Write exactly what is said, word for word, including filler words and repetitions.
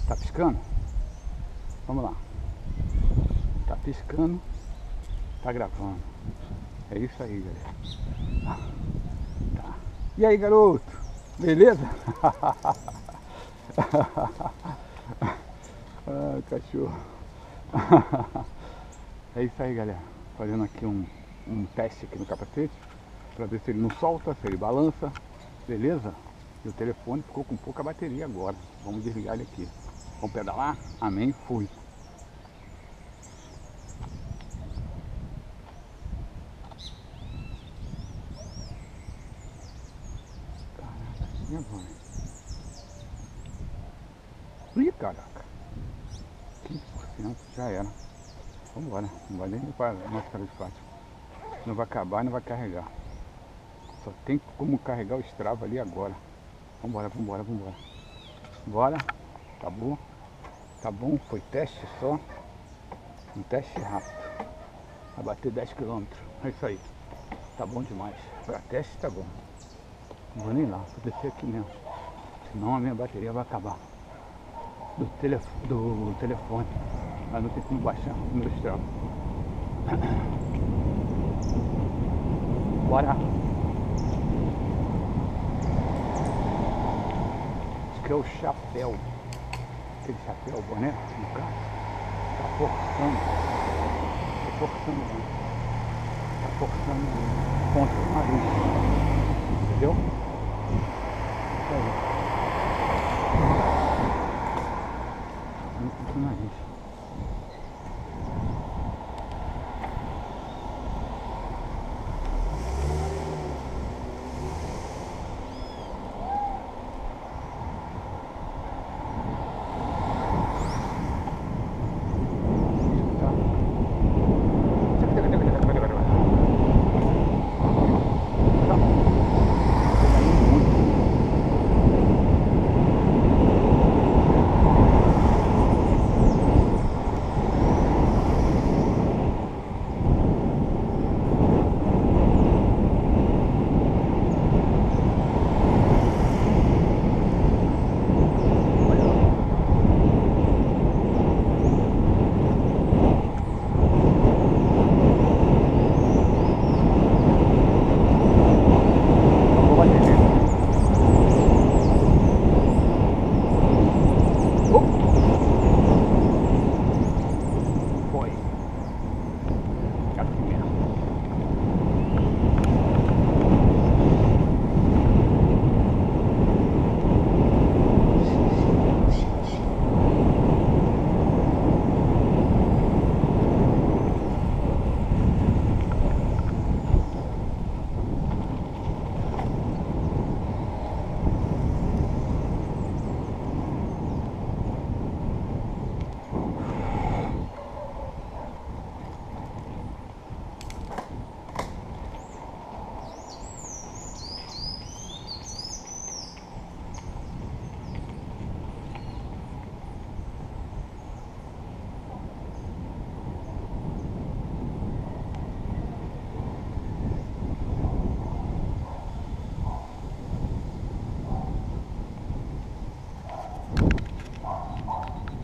Tá piscando? Vamos lá. Tá piscando, tá gravando. É isso aí, galera. Tá. E aí, garoto? Beleza? Ah, cachorro. É isso aí, galera. Fazendo aqui um, um teste aqui no capacete para ver se ele não solta, se ele balança. Beleza? E o telefone ficou com pouca bateria agora. Vamos desligar ele aqui. Vamos pedalar? Amém? Fui. Caraca, minha mãe. Ih, caraca. quinze por cento já era. Vambora. Não vai nem para Nossa Senhora de Fátima. Não vai acabar e não vai carregar. Só tem como carregar o Strava ali agora. Vambora, vambora, vambora. Bora. Tá bom? Tá bom, foi teste só. Um teste rápido. Vai bater dez quilômetros. É isso aí. Tá bom demais. Pra teste tá bom. Não vou nem lá, vou descer aqui mesmo. Senão a minha bateria vai acabar. Do, telef do telefone. Mas não tem como baixar o meu Strava. Bora. Acho que é o chapéu. Aquele chapéu, o boné, no carro. Tá forçando. Tá forçando. Tá forçando contra o nariz. Entendeu? Isso aí. Contra o nariz.